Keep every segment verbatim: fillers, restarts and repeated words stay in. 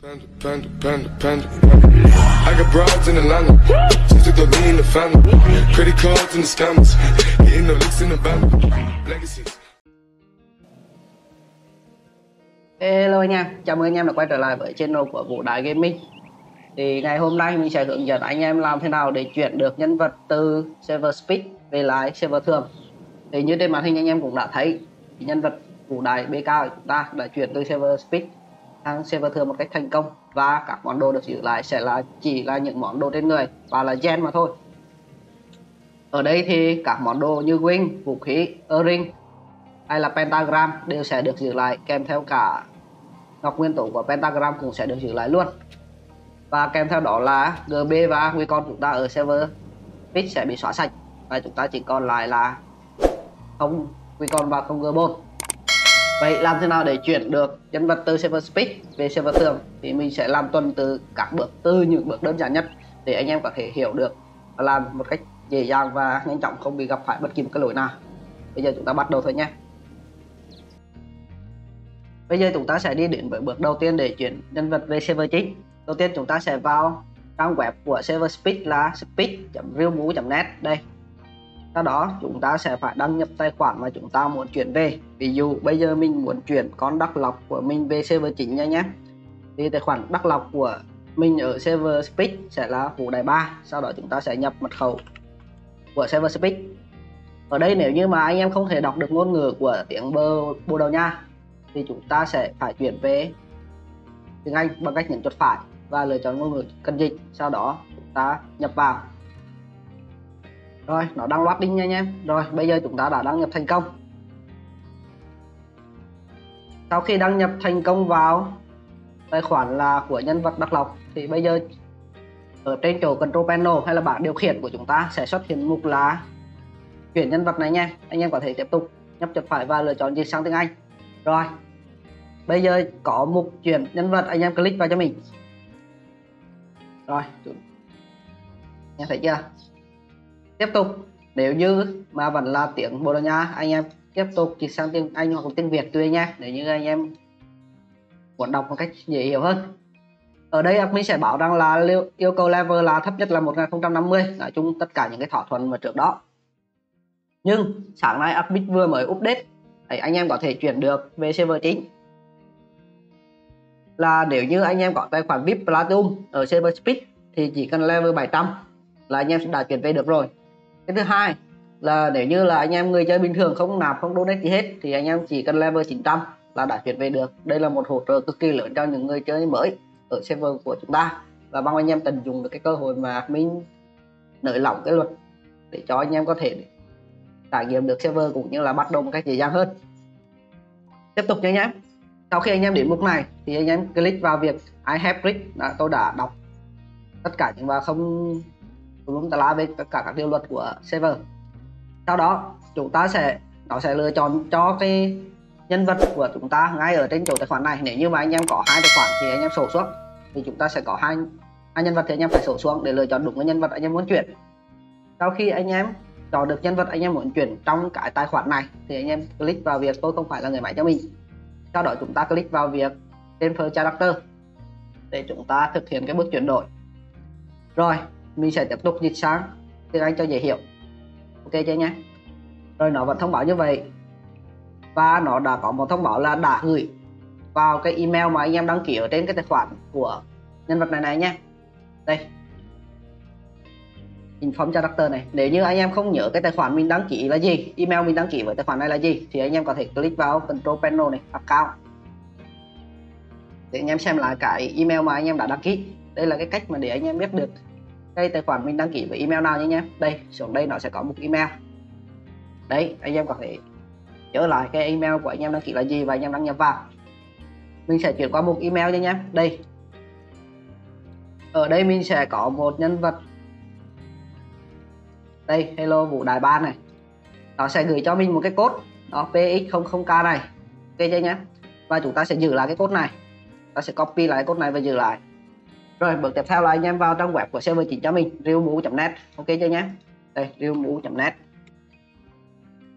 Panda, panda, panda, panda, panda. I got broads in Atlanta, just took the lean in the family, credit cards and the scammers, hitting the licks in the band, legacies. Hello anh em, chào mừng anh em đã quay trở lại với channel của Vũ Đại Gaming. Thì ngày hôm nay mình sẽ hướng dẫn anh em làm thế nào để chuyển được nhân vật từ server speed về lại server thường. Thì như trên màn hình anh em cũng đã thấy, thì nhân vật Vũ Đại bê ca của chúng ta đã chuyển từ server speed sang server thường một cách thành công, và các món đồ được giữ lại sẽ là chỉ là những món đồ trên người và là gen mà thôi. Ở đây thì các món đồ như wing, vũ khí, earring hay là pentagram đều sẽ được giữ lại, kèm theo cả ngọc nguyên tố của pentagram cũng sẽ được giữ lại luôn. Và kèm theo đó là giê bê và nguy con chúng ta ở server speed sẽ bị xóa sạch, và chúng ta chỉ còn lại là không nguy con và không carbon. Vậy làm thế nào để chuyển được nhân vật từ server speed về server thường? Thì mình sẽ làm tuần từ các bước, từ những bước đơn giản nhất để anh em có thể hiểu được và làm một cách dễ dàng và nhanh chóng, không bị gặp phải bất kỳ một cái lỗi nào. Bây giờ chúng ta bắt đầu thôi nhé. Bây giờ chúng ta sẽ đi đến với bước đầu tiên để chuyển nhân vật về server chính. Đầu tiên chúng ta sẽ vào trang web của server speed là speed chấm realmu chấm net đây. Sau đó chúng ta sẽ phải đăng nhập tài khoản mà chúng ta muốn chuyển về. Ví dụ bây giờ mình muốn chuyển con Đắc Lộc của mình về server chính nha nhé. Thì tài khoản Đắc Lộc của mình ở server speed sẽ là Vũ Đại ba. Sau đó chúng ta sẽ nhập mật khẩu của server speed. Ở đây nếu như mà anh em không thể đọc được ngôn ngữ của tiếng Bồ Đào Nha thì chúng ta sẽ phải chuyển về tiếng Anh bằng cách nhấn chuột phải và lựa chọn ngôn ngữ cần dịch. Sau đó chúng ta nhập vào. Rồi, nó đang loading nha anh em. Rồi, bây giờ chúng ta đã đăng nhập thành công. Sau khi đăng nhập thành công vào tài khoản là của nhân vật Đắc Lộc thì bây giờ ở trên chỗ control panel hay là bảng điều khiển của chúng ta sẽ xuất hiện mục là chuyển nhân vật này nha. Anh em có thể tiếp tục nhấp chuột phải và lựa chọn dịch sang tiếng Anh. Rồi, bây giờ có mục chuyển nhân vật, anh em click vào cho mình. Rồi, anh em thấy chưa? Tiếp tục, nếu như mà vẫn là tiếng Bồ Đào Nha, anh em tiếp tục dịch sang tiếng Anh hoặc tiếng Việt tùy nha, nếu như anh em muốn đọc một cách dễ hiểu hơn. Ở đây mình sẽ bảo rằng là yêu cầu level là thấp nhất là một nghìn không trăm năm mươi, nói chung tất cả những cái thỏa thuận mà trước đó. Nhưng sáng nay admin vừa mới update, đấy, anh em có thể chuyển được về server chính. Là nếu như anh em có tài khoản vê i pê Platinum ở server speed thì chỉ cần level bảy trăm là anh em sẽ đã chuyển về được rồi. Cái thứ hai là nếu như là anh em người chơi bình thường không nạp không donate gì hết thì anh em chỉ cần level chín trăm là đã chuyển về được. Đây là một hỗ trợ cực kỳ lớn cho những người chơi mới ở server của chúng ta, và mong anh em tận dụng được cái cơ hội mà mình nới lỏng cái luật để cho anh em có thể trải nghiệm được server cũng như là bắt đầu một cách dễ dàng hơn. Tiếp tục nha nhé. Sau khi anh em đến mục này thì anh em click vào việc I have read, đã, tôi đã đọc tất cả những và không đúng tà lá về tất cả các điều luật của server. Sau đó chúng ta sẽ nó sẽ lựa chọn cho cái nhân vật của chúng ta ngay ở trên chỗ tài khoản này. Nếu như mà anh em có hai tài khoản thì anh em sổ xuống, thì chúng ta sẽ có hai hai nhân vật thì anh em phải sổ xuống để lựa chọn đúng cái nhân vật anh em muốn chuyển. Sau khi anh em chọn được nhân vật anh em muốn chuyển trong cái tài khoản này thì anh em click vào việc tôi không phải là người máy cho mình. Sau đó chúng ta click vào việc transfer character để chúng ta thực hiện cái bước chuyển đổi. Rồi, mình sẽ tiếp tục dịch sang tiếng Anh cho dễ hiểu. Ok chưa nhé? Rồi nó vẫn thông báo như vậy. Và nó đã có một thông báo là đã gửi vào cái email mà anh em đăng ký ở trên cái tài khoản của nhân vật này này nhé. Đây, inform character này. Nếu như anh em không nhớ cái tài khoản mình đăng ký là gì, email mình đăng ký với tài khoản này là gì, thì anh em có thể click vào control panel này, account, để anh em xem lại cái email mà anh em đã đăng ký. Đây là cái cách mà để anh em biết được cái tài khoản mình đăng ký với email nào nhé nhé. Đây, xuống đây nó sẽ có một email. Đấy, anh em có thể nhớ lại cái email của anh em đăng ký là gì và anh em đăng nhập vào. Mình sẽ chuyển qua mục email nhé nhé. Đây, ở đây mình sẽ có một nhân vật. Đây, hello Vũ Đại ba này. Nó sẽ gửi cho mình một cái code đó, P X không không K này. Ok chưa nhé? Và chúng ta sẽ giữ lại cái code này. Ta sẽ copy lại cái code này và giữ lại. Rồi, bước tiếp theo là anh em vào trang web của server chính cho mình, realmu chấm net. Ok chưa nhé? Đây, realmu chấm net.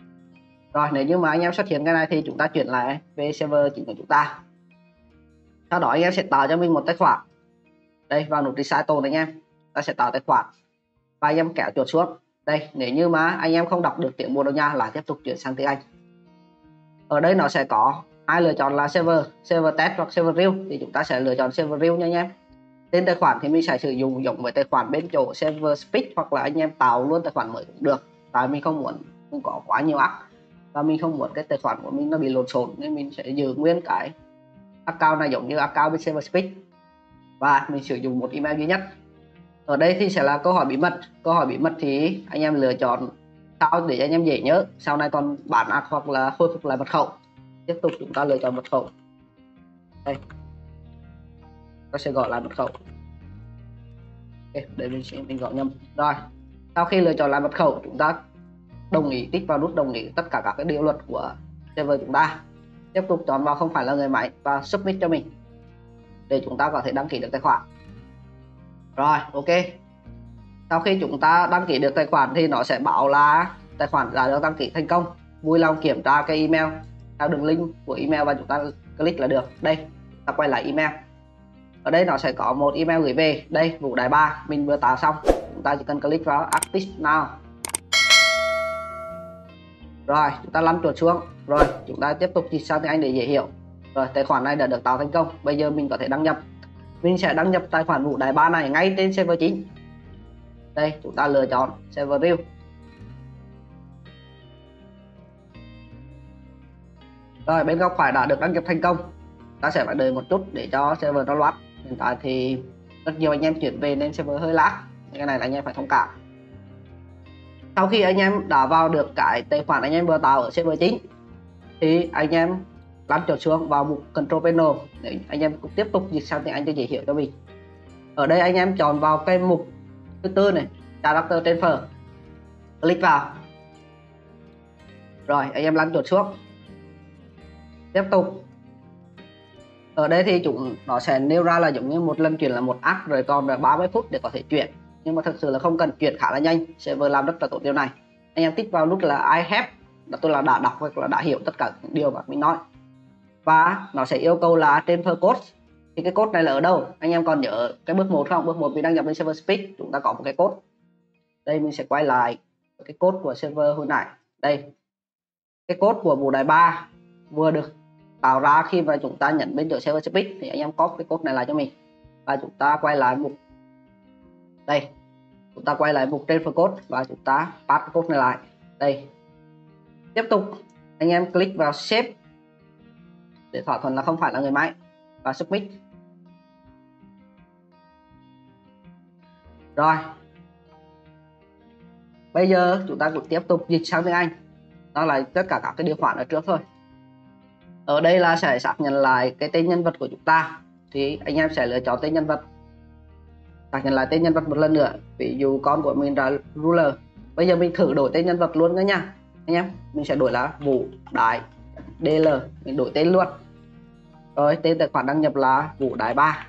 Rồi, nếu như mà anh em xuất hiện cái này thì chúng ta chuyển lại về server chính của chúng ta. Sau đó anh em sẽ tạo cho mình một tài khoản. Đây, vào nút recital này anh em, ta sẽ tạo tài khoản và anh em kéo chuột xuống. Đây, nếu như mà anh em không đọc được tiếng Bồ Đào Nha là tiếp tục chuyển sang tiếng Anh. Ở đây nó sẽ có hai lựa chọn là server, server test hoặc server real, thì chúng ta sẽ lựa chọn server real nha anh em. Tên tài khoản thì mình sẽ sử dụng giống với tài khoản bên chỗ server speed, hoặc là anh em tạo luôn tài khoản mới cũng được. Tại mình không muốn không có quá nhiều app và mình không muốn cái tài khoản của mình nó bị lộn xộn, nên mình sẽ giữ nguyên cái account này giống như account bên server speed và mình sử dụng một email duy nhất. Ở đây thì sẽ là câu hỏi bí mật. Câu hỏi bí mật thì anh em lựa chọn sao để anh em dễ nhớ, sau này còn bán ạc hoặc là khôi phục lại mật khẩu. Tiếp tục chúng ta lựa chọn mật khẩu. Đây, ta sẽ gọi lại mật khẩu. Ok, để mình sẽ mình gọi nhầm. Rồi, sau khi lựa chọn lại mật khẩu, chúng ta đồng ý, tích vào nút đồng ý tất cả các cái điều luật của server chúng ta. Tiếp tục chọn vào không phải là người máy và submit cho mình để chúng ta có thể đăng ký được tài khoản. Rồi, ok. Sau khi chúng ta đăng ký được tài khoản thì nó sẽ báo là tài khoản đã được đăng ký thành công. Vui lòng kiểm tra cái email theo đường link của email và chúng ta click là được. Đây, ta quay lại email. Ở đây nó sẽ có một email gửi về. Đây, Vũ Đại Ba mình vừa tạo xong. Chúng ta chỉ cần click vào Active Now. Rồi, chúng ta lăn chuột xuống. Rồi, chúng ta tiếp tục dịch sang tiếng Anh để dễ hiểu. Rồi, tài khoản này đã được tạo thành công. Bây giờ mình có thể đăng nhập. Mình sẽ đăng nhập tài khoản Vũ Đại Ba này ngay trên server chính. Đây, chúng ta lựa chọn server real. Rồi, bên góc phải đã được đăng nhập thành công. Ta sẽ phải đợi một chút để cho server nó loát. Hiện tại thì rất nhiều anh em chuyển về nên server hơi lag. Cái này là anh em phải thông cảm. Sau khi anh em đã vào được cái tài khoản anh em vừa tạo ở server chính thì anh em lăn chuột xuống vào mục Control Panel để anh em cũng tiếp tục dịch sang tiếng Anh cho dễ hiểu cho mình. Ở đây anh em chọn vào cái mục thứ tư này, Character Transfer, click vào. Rồi anh em lăn chuột xuống. Tiếp tục. Ở đây thì chúng nó sẽ nêu ra là giống như một lần chuyển là một app, rồi còn là ba mươi phút để có thể chuyển. Nhưng mà thực sự là không cần, chuyển khá là nhanh, server làm rất là tốt điều này. Anh em tích vào nút là I have, là tôi là đã đọc hoặc là đã hiểu tất cả những điều mà mình nói. Và nó sẽ yêu cầu là transfer code. Thì cái code này là ở đâu? Anh em còn nhớ cái bước một không? Bước một mình đăng nhập lên server speed, chúng ta có một cái code. Đây mình sẽ quay lại cái code của server hồi nãy. Đây. Cái code của Vũ Đại Ba vừa được tạo ra khi mà chúng ta nhận bên chỗ server speed, thì anh em copy cái code này lại cho mình. Và chúng ta quay lại mục đây. Chúng ta quay lại mục transfer code và chúng ta paste cái code này lại. Đây. Tiếp tục anh em click vào save để thỏa thuận là không phải là người máy và submit. Rồi. Bây giờ chúng ta cũng tiếp tục dịch sang tiếng Anh. Đó là tất cả các cái điều khoản ở trước thôi. Ở đây là sẽ xác nhận lại cái tên nhân vật của chúng ta. Thì anh em sẽ lựa chọn tên nhân vật. Xác nhận lại tên nhân vật một lần nữa. Ví dụ con của mình là Ruler. Bây giờ mình thử đổi tên nhân vật luôn đó nha anh em. Mình sẽ đổi là Vũ Đại đê lờ. Mình đổi tên luôn. Rồi tên tài khoản đăng nhập là Vũ Đại Ba.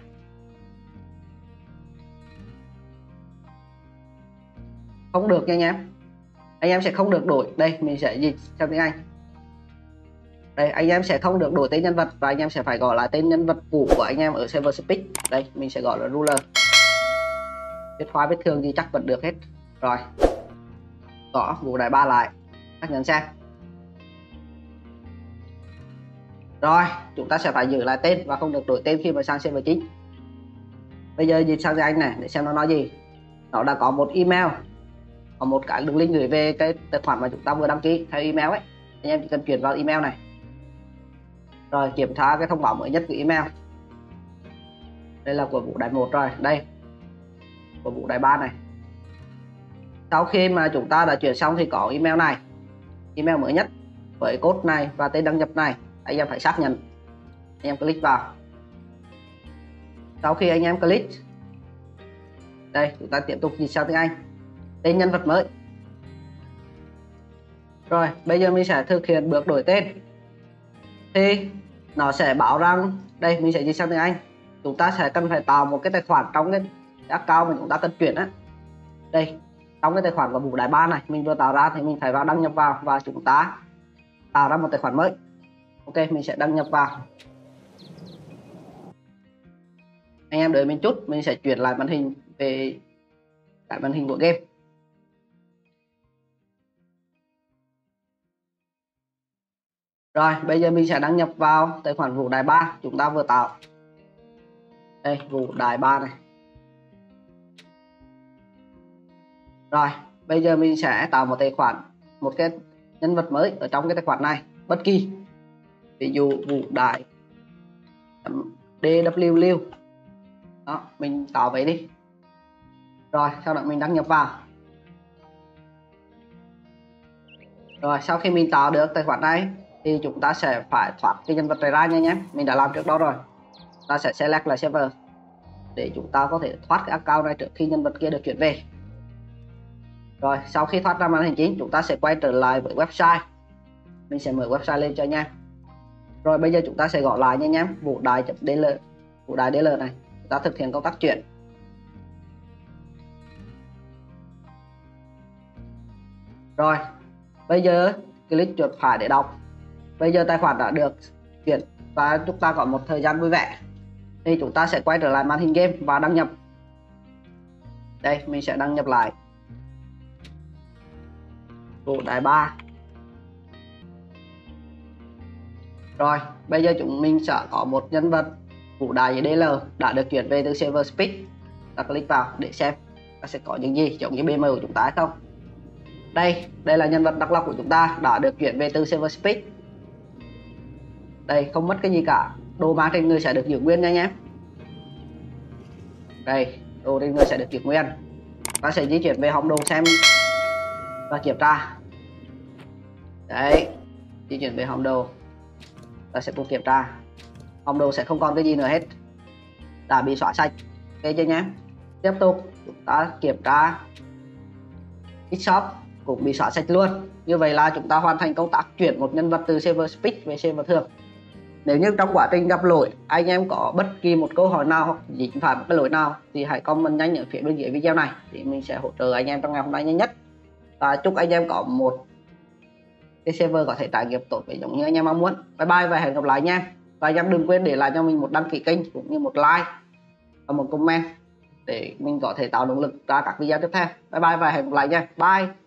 Không được nha anh em. Anh em sẽ không được đổi. Đây mình sẽ dịch sang tiếng Anh. Đây anh em sẽ không được đổi tên nhân vật và anh em sẽ phải gọi lại tên nhân vật cũ của anh em ở server speed. Đây mình sẽ gọi là Ruler. Viết hóa vết thương gì chắc vẫn được hết. Rồi. Gõ Vũ Đại Ba lại. Xác nhận xem. Rồi, chúng ta sẽ phải giữ lại tên và không được đổi tên khi mà sang server chính. Bây giờ dịch sang tiếng Anh này để xem nó nói gì. Nó đã có một email, có một cái đường link gửi về cái tài khoản mà chúng ta vừa đăng ký theo email ấy. Anh em chỉ cần chuyển vào email này. Rồi kiểm tra cái thông báo mới nhất của email. Đây là của Vũ Đại một rồi, đây. Của Vũ Đại Ba này. Sau khi mà chúng ta đã chuyển xong thì có email này. Email mới nhất với code này và tên đăng nhập này. Anh em phải xác nhận. Anh em click vào. Sau khi anh em click, đây chúng ta tiếp tục dịch sang tiếng Anh. Tên nhân vật mới. Rồi bây giờ mình sẽ thực hiện bước đổi tên. Thì nó sẽ báo rằng, đây mình sẽ dịch sang tiếng Anh, chúng ta sẽ cần phải tạo một cái tài khoản trong cái account mà chúng ta cần chuyển á. Đây trong cái tài khoản của Vũ Đại Ba này mình vừa tạo ra thì mình phải vào đăng nhập vào và chúng ta tạo ra một tài khoản mới. Ok, mình sẽ đăng nhập vào. Anh em đợi mình chút, mình sẽ chuyển lại màn hình về cái màn hình của game. Rồi bây giờ mình sẽ đăng nhập vào tài khoản Vũ Đại ba chúng ta vừa tạo. Đây, Vũ Đại ba này. Rồi bây giờ mình sẽ tạo một tài khoản, một cái nhân vật mới ở trong cái tài khoản này bất kỳ, ví dụ Vũ Đại đê vê kép lưu. Đó, mình tạo vậy đi. Rồi sau đó mình đăng nhập vào. Rồi sau khi mình tạo được tài khoản này thì chúng ta sẽ phải thoát cái nhân vật này ra nha nhé. Mình đã làm trước đó rồi. Ta sẽ select lại server để chúng ta có thể thoát cái account này trước khi nhân vật kia được chuyển về. Rồi sau khi thoát ra màn hình chính, chúng ta sẽ quay trở lại với website. Mình sẽ mở website lên cho nha. Rồi bây giờ chúng ta sẽ gõ lại nha nhé, vũ đại.dl, vũ đại dl này. Chúng ta thực hiện công tác chuyển. Rồi bây giờ click chuột phải để đọc. Bây giờ tài khoản đã được chuyển và chúng ta có một thời gian vui vẻ. Thì chúng ta sẽ quay trở lại màn hình game và đăng nhập. Đây, mình sẽ đăng nhập lại Vũ Đại ba. Rồi bây giờ chúng mình sẽ có một nhân vật Vũ Đại dê lờ đã được chuyển về từ server Speed. Ta click vào để xem ta sẽ có những gì giống như bê em của chúng ta hay không. Đây, đây là nhân vật đắc lộc của chúng ta đã được chuyển về từ server Speed. Đây, không mất cái gì cả. Đồ mang trên người sẽ được giữ nguyên nha nhé. Đây, đồ trên người sẽ được giữ nguyên. Ta sẽ di chuyển về hòm đồ xem và kiểm tra. Đấy, di chuyển về hòm đồ. Ta sẽ cùng kiểm tra. Hòm đồ sẽ không còn cái gì nữa hết, đã bị xóa sạch. Ok chưa nhé. Tiếp tục chúng ta kiểm tra Xshop cũng bị xóa sạch luôn. Như vậy là chúng ta hoàn thành công tác chuyển một nhân vật từ server Speed về server thường. Nếu như trong quá trình gặp lỗi anh em có bất kỳ một câu hỏi nào hoặc dính phải một cái lỗi nào thì hãy comment nhanh ở phía bên dưới video này thì mình sẽ hỗ trợ anh em trong ngày hôm nay nhanh nhất. Và chúc anh em có một cái server có thể trải nghiệm tốt với giống như anh em mong muốn. Bye bye và hẹn gặp lại nha. Và anh em đừng quên để lại cho mình một đăng ký kênh cũng như một like và một comment để mình có thể tạo động lực ra các video tiếp theo. Bye bye và hẹn gặp lại nha. Bye.